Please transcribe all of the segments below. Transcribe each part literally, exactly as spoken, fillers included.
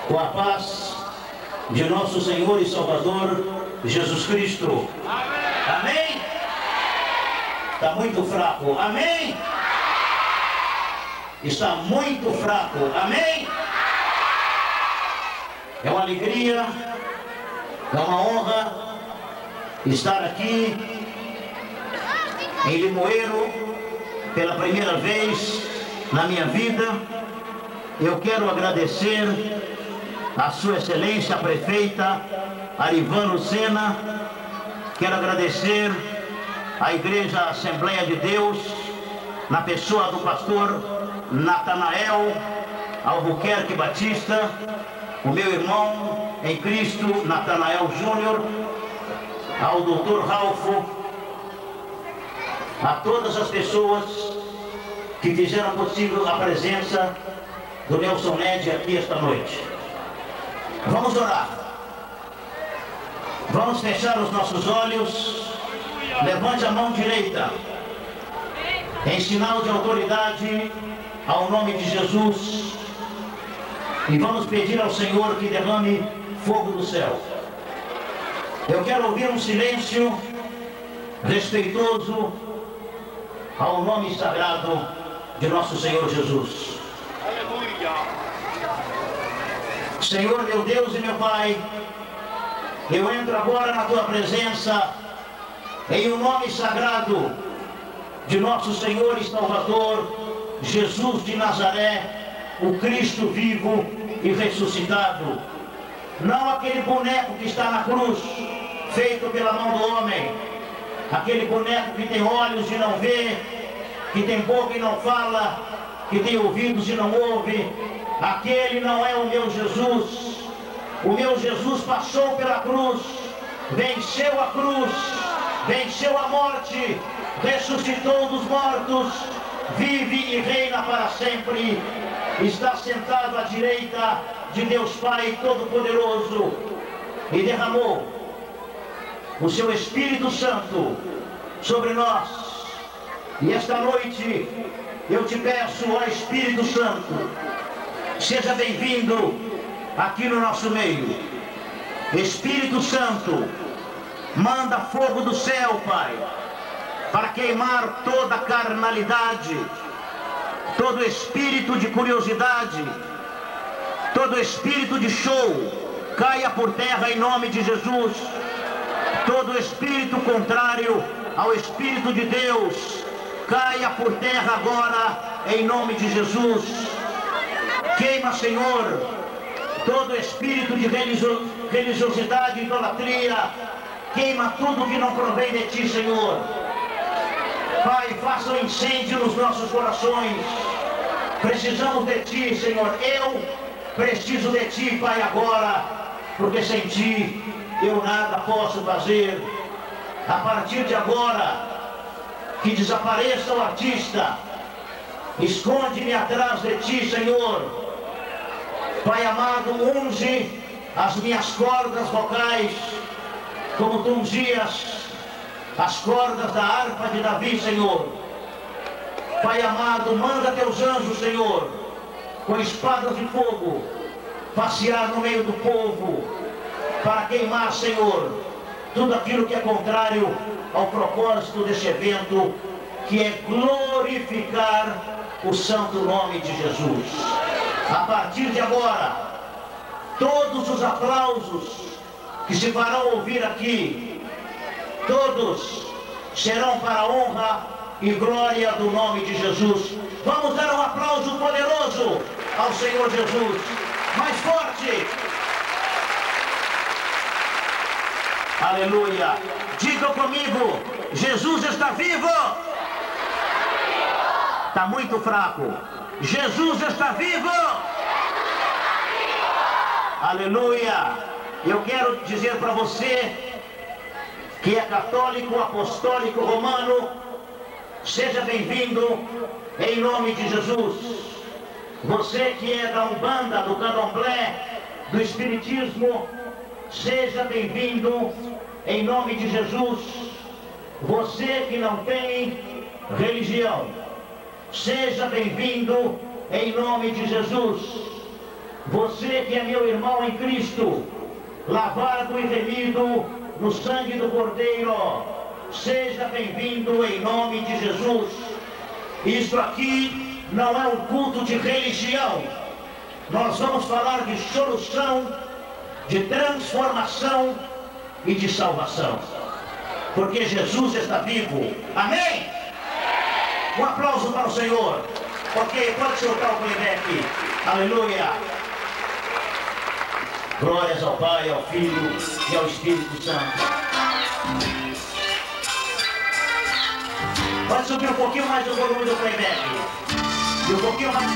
com a paz de nosso Senhor e Salvador Jesus Cristo. Amém? Está muito fraco. Amém? Está muito fraco. Amém? É uma alegria, é uma honra estar aqui em Limoeiro pela primeira vez na minha vida. Eu quero agradecer a Sua Excelência, a Prefeita Arivan Lucena. Quero agradecer à Igreja Assembleia de Deus, na pessoa do pastor Natanael Albuquerque Batista, o meu irmão em Cristo, Natanael Júnior, ao doutor Ralfo, a todas as pessoas que fizeram possível a presença do Nelson Ned aqui esta noite. Vamos orar. Vamos fechar os nossos olhos. Levante a mão direita em sinal de autoridade ao nome de Jesus. E vamos pedir ao Senhor que derrame fogo do céu. Eu quero ouvir um silêncio respeitoso ao nome sagrado de nosso Senhor Jesus. Aleluia! Senhor, meu Deus e meu Pai, eu entro agora na Tua presença em o nome sagrado de nosso Senhor e Salvador Jesus de Nazaré, o Cristo vivo e ressuscitado. Não aquele boneco que está na cruz, feito pela mão do homem, aquele boneco que tem olhos e não vê, que tem boca e não fala, que tem ouvidos e não ouve. Aquele não é o meu Jesus. O meu Jesus passou pela cruz, venceu a cruz, venceu a morte, ressuscitou dos mortos, vive e reina para sempre. Está sentado à direita de Deus Pai Todo-Poderoso e derramou o seu Espírito Santo sobre nós. E esta noite eu te peço, ó Espírito Santo, seja bem-vindo aqui no nosso meio. Espírito Santo, manda fogo do céu, Pai, para queimar toda a carnalidade, todo espírito de curiosidade, todo espírito de show, caia por terra em nome de Jesus. Todo espírito contrário ao Espírito de Deus, caia por terra agora em nome de Jesus. Queima, Senhor, todo espírito de religio religiosidade e idolatria. Queima tudo que não provém de Ti, Senhor. Pai, faça um incêndio nos nossos corações. Precisamos de Ti, Senhor. Eu preciso de Ti, Pai, agora, porque sem Ti eu nada posso fazer. A partir de agora, que desapareça o artista. Esconde-me atrás de Ti, Senhor. Pai amado, unge as minhas cordas vocais, como Tu ungias as cordas da harpa de Davi, Senhor. Pai amado, manda Teus anjos, Senhor, com espadas de fogo, passear no meio do povo, para queimar, Senhor, tudo aquilo que é contrário ao propósito desse evento, que é glorificar o santo nome de Jesus. A partir de agora, todos os aplausos que se farão ouvir aqui, todos serão para a honra e glória do nome de Jesus. Vamos dar um aplauso poderoso ao Senhor Jesus. Mais forte. Aleluia. Digam comigo, Jesus está vivo. Está muito fraco. Jesus está vivo. Aleluia. Eu quero dizer para você que é católico, apostólico, romano, seja bem-vindo em nome de Jesus. Você que é da Umbanda, do Candomblé, do Espiritismo, seja bem-vindo em nome de Jesus. Você que não tem religião, seja bem-vindo em nome de Jesus. Você que é meu irmão em Cristo, lavado e remido no sangue do Cordeiro, seja bem-vindo em nome de Jesus. Isto aqui não é um culto de religião. Nós vamos falar de solução, de transformação e de salvação. Porque Jesus está vivo. Amém? Um aplauso para o Senhor. Ok, pode soltar o playback. Aleluia. Glórias ao Pai, ao Filho e ao Espírito Santo. Pode subir um pouquinho mais o volume do playback. E um pouquinho mais.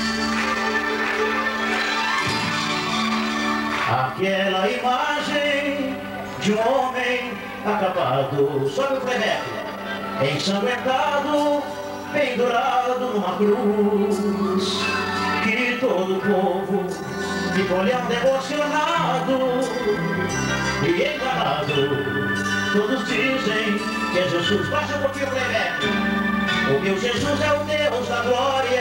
Aquela imagem de um homem acabado. Sobe o playback. Ensanguentado, pendurado numa cruz. Que todo o povo ficou olhando emocionado e enganado. Todos dizem que é Jesus. Baixa um pouquinho o playback. O meu Jesus é o Deus da glória.